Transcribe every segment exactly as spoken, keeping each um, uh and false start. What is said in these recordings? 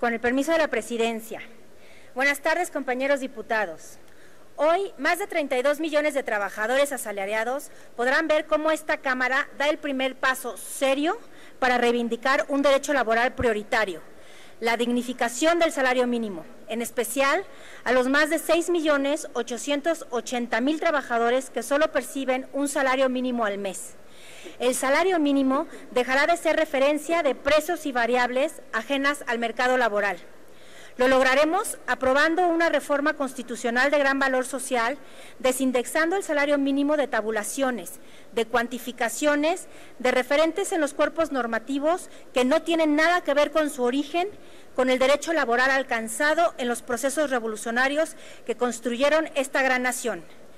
Con el permiso de la Presidencia. Buenas tardes, compañeros diputados. Hoy, más de treinta y dos millones de trabajadores asalariados podrán ver cómo esta Cámara da el primer paso serio para reivindicar un derecho laboral prioritario, la dignificación del salario mínimo, en especial a los más de seis millones ochocientos ochenta mil trabajadores que solo perciben un salario mínimo al mes. El salario mínimo dejará de ser referencia de precios y variables ajenas al mercado laboral. Lo lograremos aprobando una reforma constitucional de gran valor social, desindexando el salario mínimo de tabulaciones, de cuantificaciones, de referentes en los cuerpos normativos que no tienen nada que ver con su origen, con el derecho laboral alcanzado en los procesos revolucionarios que construyeron esta gran nación.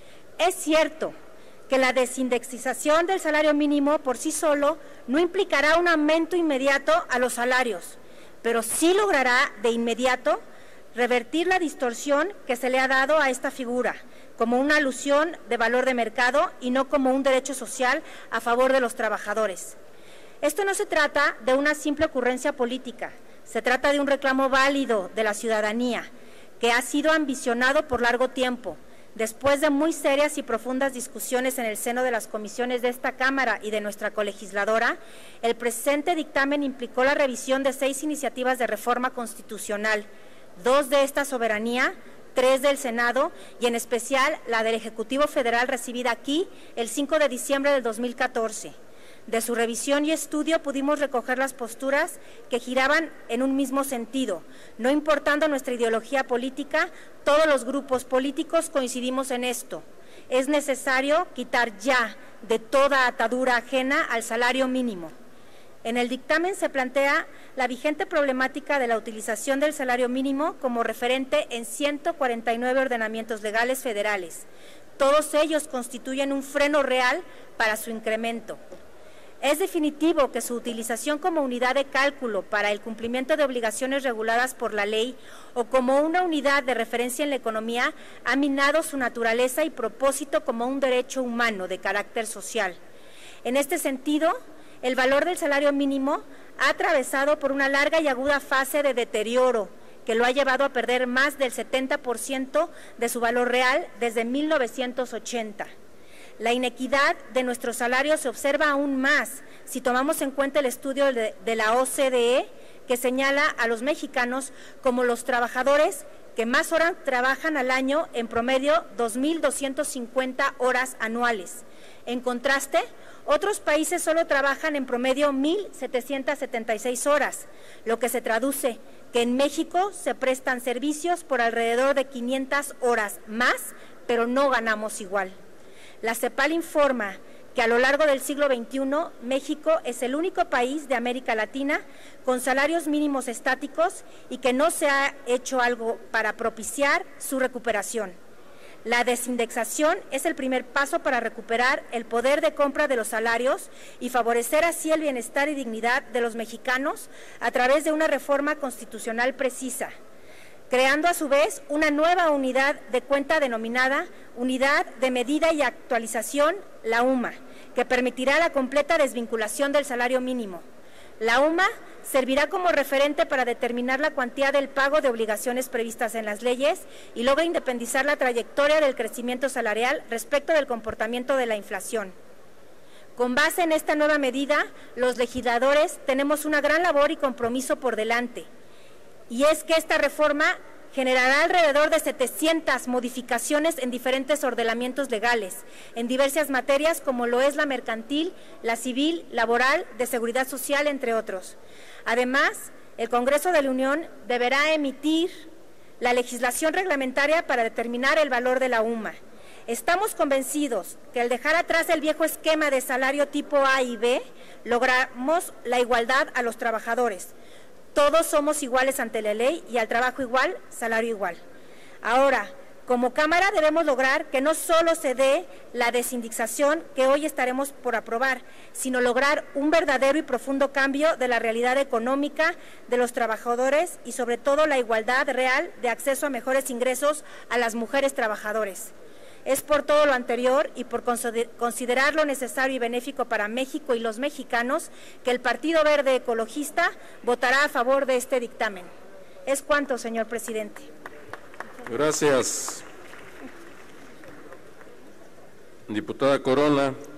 Es cierto que la desindexización del salario mínimo por sí solo no implicará un aumento inmediato a los salarios, pero sí logrará de inmediato revertir la distorsión que se le ha dado a esta figura, como una alusión de valor de mercado y no como un derecho social a favor de los trabajadores. Esto no se trata de una simple ocurrencia política, se trata de un reclamo válido de la ciudadanía, que ha sido ambicionado por largo tiempo. Después de muy serias y profundas discusiones en el seno de las comisiones de esta Cámara y de nuestra colegisladora, el presente dictamen implicó la revisión de seis iniciativas de reforma constitucional, dos de esta soberanía, tres del Senado y en especial la del Ejecutivo Federal recibida aquí el cinco de diciembre del dos mil catorce. De su revisión y estudio pudimos recoger las posturas que giraban en un mismo sentido. No importando nuestra ideología política, todos los grupos políticos coincidimos en esto. Es necesario quitar ya de toda atadura ajena al salario mínimo. En el dictamen se plantea la vigente problemática de la utilización del salario mínimo como referente en ciento cuarenta y nueve ordenamientos legales federales. Todos ellos constituyen un freno real para su incremento. Es definitivo que su utilización como unidad de cálculo para el cumplimiento de obligaciones reguladas por la ley o como una unidad de referencia en la economía ha minado su naturaleza y propósito como un derecho humano de carácter social. En este sentido, el valor del salario mínimo ha atravesado por una larga y aguda fase de deterioro que lo ha llevado a perder más del setenta por ciento de su valor real desde mil novecientos ochenta. La inequidad de nuestros salarios se observa aún más si tomamos en cuenta el estudio de, de la O C D E que señala a los mexicanos como los trabajadores que más horas trabajan al año, en promedio dos mil doscientas cincuenta horas anuales. En contraste, otros países solo trabajan en promedio mil setecientas setenta y seis horas, lo que se traduce que en México se prestan servicios por alrededor de quinientas horas más, pero no ganamos igual. La CEPAL informa que a lo largo del siglo veintiuno, México es el único país de América Latina con salarios mínimos estáticos y que no se ha hecho algo para propiciar su recuperación. La desindexación es el primer paso para recuperar el poder de compra de los salarios y favorecer así el bienestar y dignidad de los mexicanos a través de una reforma constitucional precisa, creando a su vez una nueva unidad de cuenta denominada Unidad de Medida y Actualización, la U M A, que permitirá la completa desvinculación del salario mínimo. La U M A servirá como referente para determinar la cuantía del pago de obligaciones previstas en las leyes y logra independizar la trayectoria del crecimiento salarial respecto del comportamiento de la inflación. Con base en esta nueva medida, los legisladores tenemos una gran labor y compromiso por delante. Y es que esta reforma generará alrededor de setecientas modificaciones en diferentes ordenamientos legales, en diversas materias como lo es la mercantil, la civil, laboral, de seguridad social, entre otros. Además, el Congreso de la Unión deberá emitir la legislación reglamentaria para determinar el valor de la U M A. Estamos convencidos que al dejar atrás el viejo esquema de salario tipo A y B, logramos la igualdad a los trabajadores. Todos somos iguales ante la ley y al trabajo igual, salario igual. Ahora, como Cámara debemos lograr que no solo se dé la desindexación que hoy estaremos por aprobar, sino lograr un verdadero y profundo cambio de la realidad económica de los trabajadores y sobre todo la igualdad real de acceso a mejores ingresos a las mujeres trabajadoras. Es por todo lo anterior y por considerar lo necesario y benéfico para México y los mexicanos que el Partido Verde Ecologista votará a favor de este dictamen. Es cuanto, señor presidente. Gracias. Diputada Corona.